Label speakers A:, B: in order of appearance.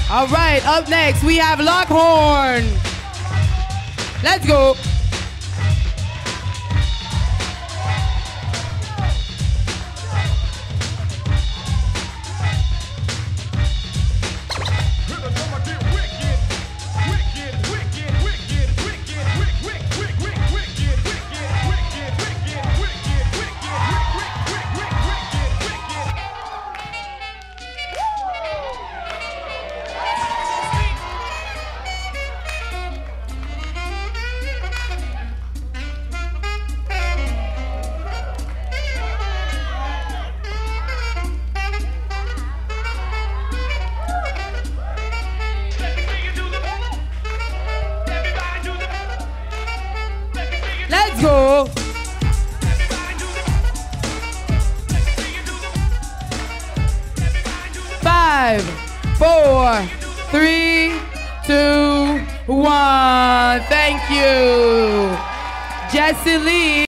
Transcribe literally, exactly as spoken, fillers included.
A: All right, up next we have Lockhorn. Let's go. Let's go. Five, four, three, two, one. Thank you, Jesse Lee.